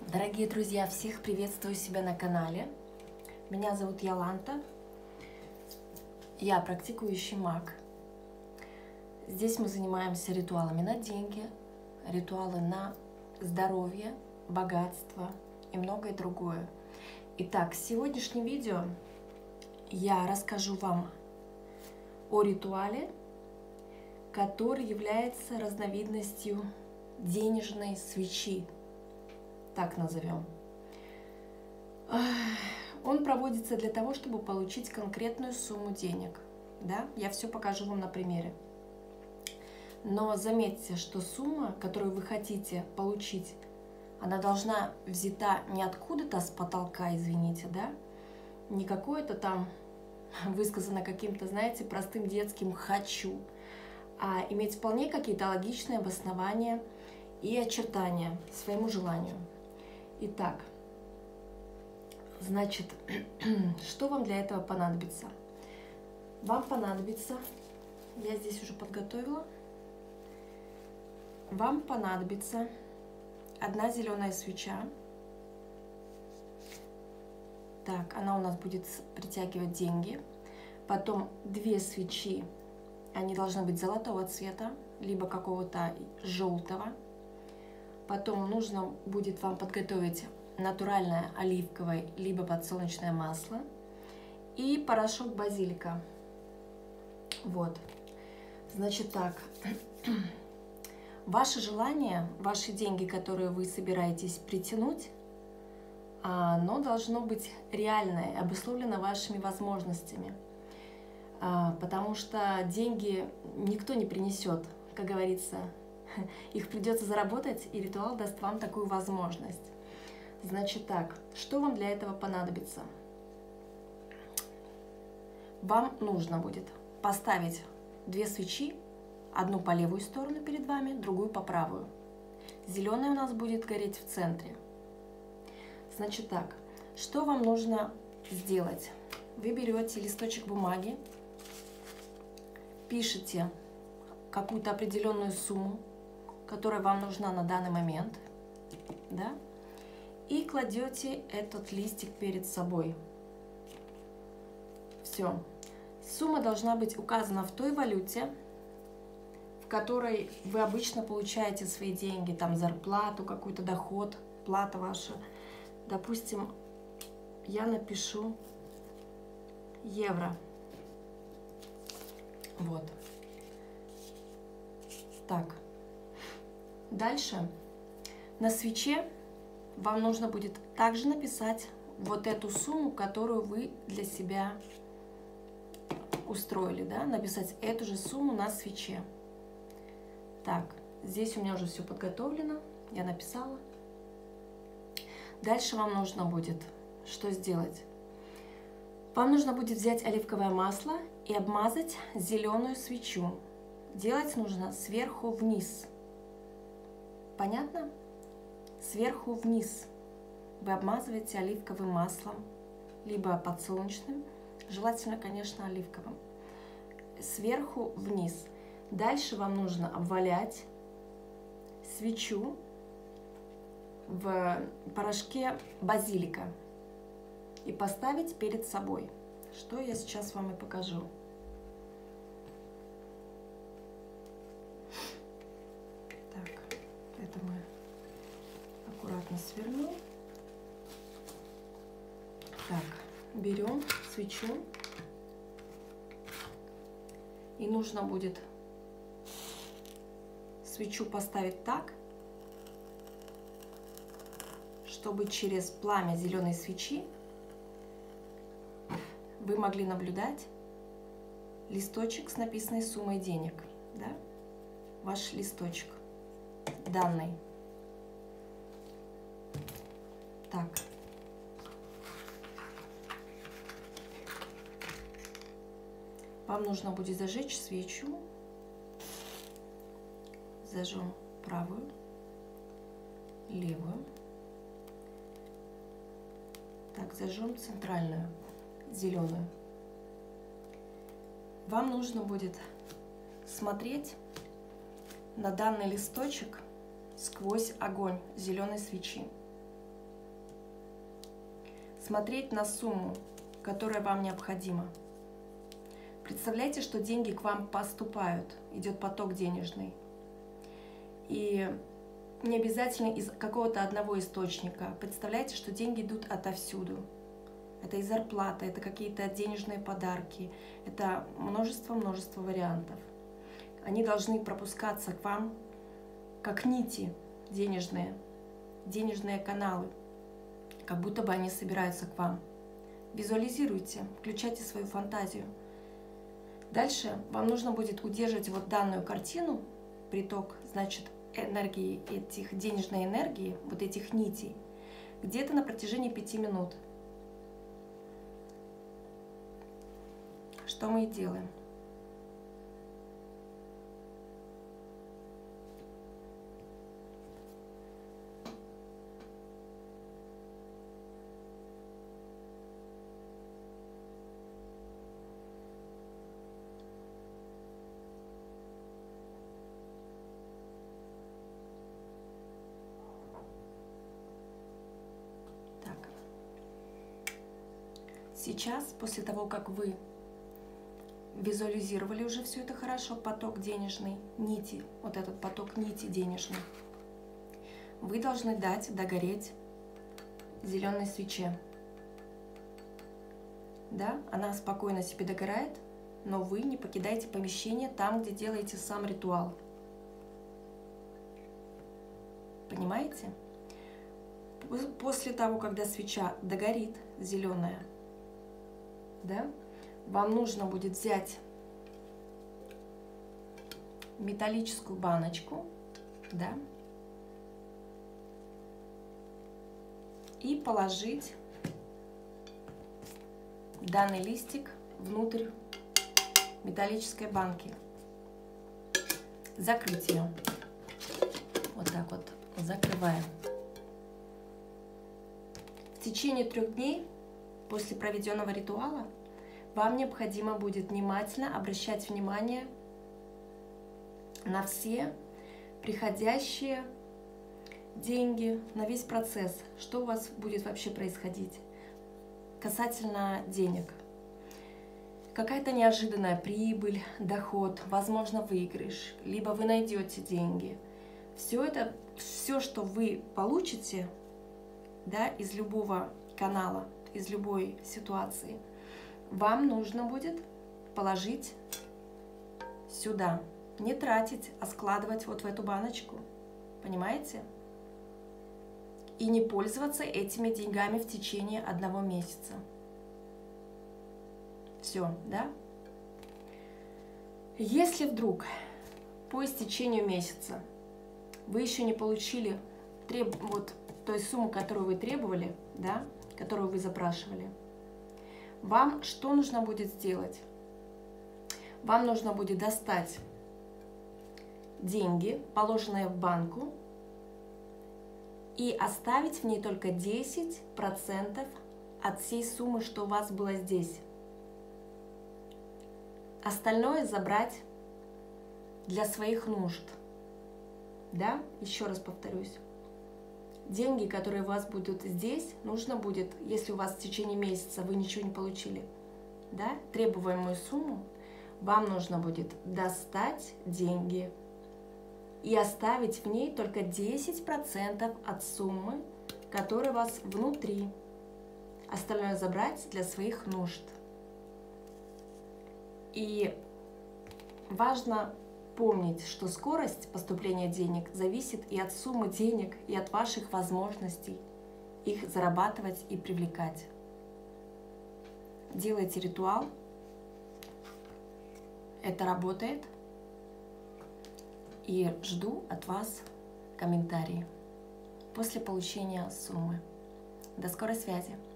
Дорогие друзья, всех приветствую себя на канале. Меня зовут Йоланта. Я практикующий маг. Здесь мы занимаемся ритуалами на деньги, ритуалы на здоровье, богатство и многое другое. Итак, в сегодняшнем видео я расскажу вам о ритуале, который является разновидностью денежной свечи, так назовем. Он проводится для того, чтобы получить конкретную сумму денег. Да? Я все покажу вам на примере. Но заметьте, что сумма, которую вы хотите получить, она должна взята не откуда-то с потолка, извините, да? Не какое-то там высказано каким-то, знаете, простым детским «хочу», а иметь вполне какие-то логичные обоснования и очертания своему желанию. Итак, значит, что вам для этого понадобится? Вам понадобится, я здесь уже подготовила, вам понадобится одна зеленая свеча. Так, она у нас будет притягивать деньги. Потом 2 свечи, они должны быть золотого цвета, либо какого-то желтого. Потом нужно будет вам подготовить натуральное оливковое, либо подсолнечное масло и порошок базилика. Вот. Значит так, ваше желание, ваши деньги, которые вы собираетесь притянуть, оно должно быть реальное, обусловлено вашими возможностями. Потому что деньги никто не принесет, как говорится. Их придется заработать, и ритуал даст вам такую возможность. Значит так, что вам для этого понадобится? Вам нужно будет поставить 2 свечи, одну по левую сторону перед вами, другую по правую. Зеленая у нас будет гореть в центре. Значит так, что вам нужно сделать? Вы берете листочек бумаги, пишете какую-то определенную сумму, которая вам нужна на данный момент, да? И кладете этот листик перед собой. Все. Сумма должна быть указана в той валюте, в которой вы обычно получаете свои деньги, там зарплату, какой-то доход, плата ваша. Допустим, я напишу евро. Вот. Так. Дальше на свече вам нужно будет также написать вот эту сумму, которую вы для себя устроили, да? Написать эту же сумму на свече. Так, здесь у меня уже все подготовлено, я написала. Дальше вам нужно будет что сделать? Вам нужно будет взять оливковое масло и обмазать зеленую свечу. Делать нужно сверху вниз. Понятно? Сверху вниз вы обмазываете оливковым маслом, либо подсолнечным, желательно, конечно, оливковым. Сверху вниз. Дальше вам нужно обвалять свечу в порошке базилика и поставить перед собой, что я сейчас вам и покажу. Это мы аккуратно свернем. Так, берем свечу. И нужно будет свечу поставить так, чтобы через пламя зеленой свечи вы могли наблюдать листочек с написанной суммой денег. Да? Ваш листочек. Данный. Так. Вам нужно будет зажечь свечу. Зажжем правую, левую. Так, зажжем центральную, зеленую. Вам нужно будет смотреть на данный листочек сквозь огонь зеленой свечи. смотреть на сумму, которая вам необходима. Представляете, что деньги к вам поступают, идет поток денежный. И не обязательно из какого-то одного источника. Представляете, что деньги идут отовсюду. Это и зарплата, это какие-то денежные подарки, это множество вариантов. Они должны пропускаться к вам как нити денежные каналы, как будто бы они собираются к вам. Визуализируйте, включайте свою фантазию. Дальше вам нужно будет удерживать вот данную картину, приток, значит, энергии, денежной энергии, вот этих нитей, где-то на протяжении 5 минут. Что мы и делаем. Сейчас, после того, как вы визуализировали уже все это хорошо, поток денежный, нити, вот этот поток нити денежный, вы должны дать догореть зеленой свече. Да, она спокойно себе догорает, но вы не покидаете помещение там, где делаете сам ритуал. Понимаете? После того, когда свеча догорит, зеленая, да, вам нужно будет взять металлическую баночку, да, и положить данный листик внутрь металлической банки. Закрыть ее. Вот так вот закрываем. В течение 3 дней после проведенного ритуала вам необходимо будет внимательно обращать внимание на все приходящие деньги, на весь процесс, что у вас будет вообще происходить касательно денег. Какая-то неожиданная прибыль, доход, возможно, выигрыш, либо вы найдете деньги. Все это, все, что вы получите, да, из любого канала, из любой ситуации, вам нужно будет положить сюда. Не тратить, а складывать вот в эту баночку. Понимаете? И не пользоваться этими деньгами в течение 1 месяца. Все, да? Если вдруг по истечению месяца вы еще не получили вот той сумму, которую вы требовали, да, которую вы запрашивали, вам что нужно будет сделать? Вам нужно будет достать деньги, положенные в банку, и оставить в ней только 10% от всей суммы, что у вас было здесь. Остальное забрать для своих нужд. Да? Еще раз повторюсь. Деньги, которые у вас будут здесь, нужно будет, если у вас в течение месяца вы ничего не получили, да, требуемую сумму, вам нужно будет достать деньги и оставить в ней только 10% от суммы, которая у вас внутри. Остальное забрать для своих нужд. И важно помнить, что скорость поступления денег зависит и от суммы денег, и от ваших возможностей их зарабатывать и привлекать. Делайте ритуал. Это работает. И жду от вас комментарии после получения суммы. До скорой связи!